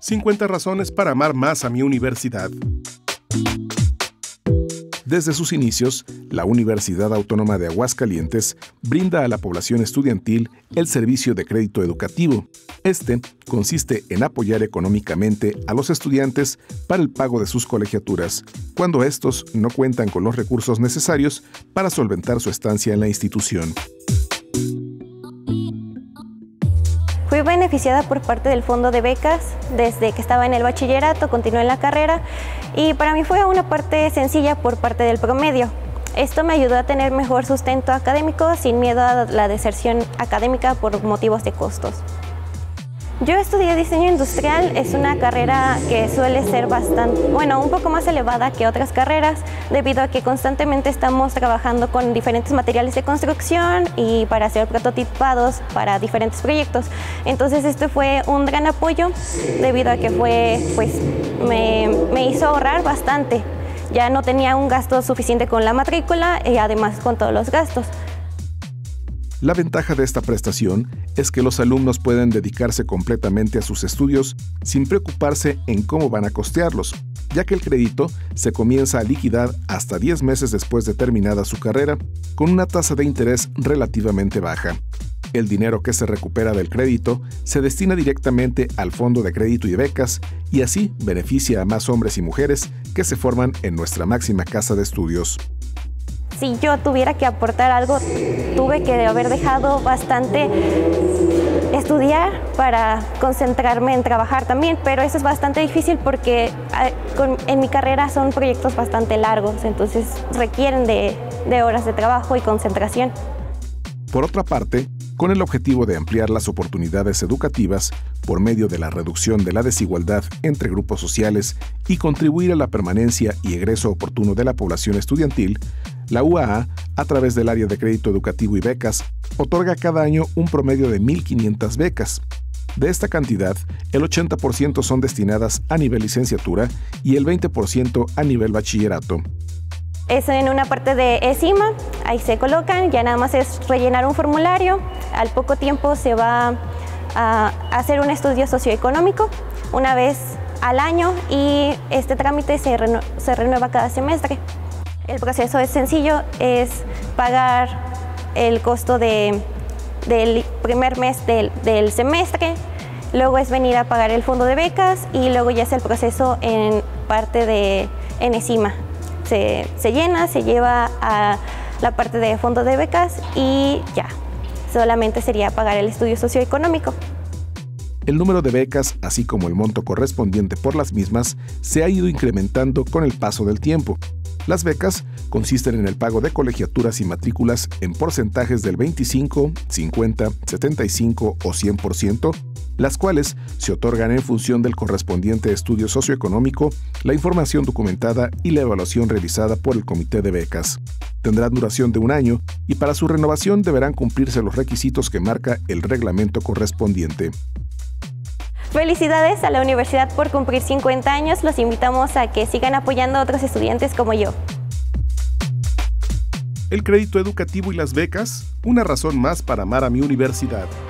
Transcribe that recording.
50 razones para amar más a mi universidad. Desde sus inicios, la Universidad Autónoma de Aguascalientes brinda a la población estudiantil el servicio de crédito educativo. Este consiste en apoyar económicamente a los estudiantes para el pago de sus colegiaturas, cuando estos no cuentan con los recursos necesarios para solventar su estancia en la institución. Fui beneficiada por parte del fondo de becas desde que estaba en el bachillerato, continué en la carrera y para mí fue una parte sencilla por parte del promedio. Esto me ayudó a tener mejor sustento académico sin miedo a la deserción académica por motivos de costos. Yo estudié diseño industrial, es una carrera que suele ser un poco más elevada que otras carreras, debido a que constantemente estamos trabajando con diferentes materiales de construcción y para hacer prototipados para diferentes proyectos. Entonces esto fue un gran apoyo, debido a que me hizo ahorrar bastante. Ya no tenía un gasto suficiente con la matrícula y además con todos los gastos. La ventaja de esta prestación es que los alumnos pueden dedicarse completamente a sus estudios sin preocuparse en cómo van a costearlos, ya que el crédito se comienza a liquidar hasta 10 meses después de terminada su carrera, con una tasa de interés relativamente baja. El dinero que se recupera del crédito se destina directamente al Fondo de Crédito y Becas y así beneficia a más hombres y mujeres que se forman en nuestra máxima casa de estudios. Si yo tuviera que aportar algo, tuve que haber dejado bastante estudiar para concentrarme en trabajar también, pero eso es bastante difícil porque en mi carrera son proyectos bastante largos, entonces requieren de horas de trabajo y concentración. Por otra parte, con el objetivo de ampliar las oportunidades educativas por medio de la reducción de la desigualdad entre grupos sociales y contribuir a la permanencia y egreso oportuno de la población estudiantil, la UAA, a través del área de crédito educativo y becas, otorga cada año un promedio de 1,500 becas. De esta cantidad, el 80% son destinadas a nivel licenciatura y el 20% a nivel bachillerato. Es en una parte de ESIMA, ahí se colocan, ya nada más es rellenar un formulario, al poco tiempo se va a hacer un estudio socioeconómico una vez al año y este trámite se renueva cada semestre. El proceso es sencillo, es pagar el costo del primer mes del semestre, luego es venir a pagar el fondo de becas y luego ya es el proceso en ESIMA. Se llena, se lleva a la parte de fondo de becas y ya, solamente sería pagar el estudio socioeconómico. El número de becas, así como el monto correspondiente por las mismas, se ha ido incrementando con el paso del tiempo. Las becas consisten en el pago de colegiaturas y matrículas en porcentajes del 25, 50, 75 o 100%, las cuales se otorgan en función del correspondiente estudio socioeconómico, la información documentada y la evaluación realizada por el Comité de Becas. Tendrán duración de 1 año y para su renovación deberán cumplirse los requisitos que marca el reglamento correspondiente. Felicidades a la universidad por cumplir 50 años. Los invitamos a que sigan apoyando a otros estudiantes como yo. El crédito educativo y las becas, una razón más para amar a mi universidad.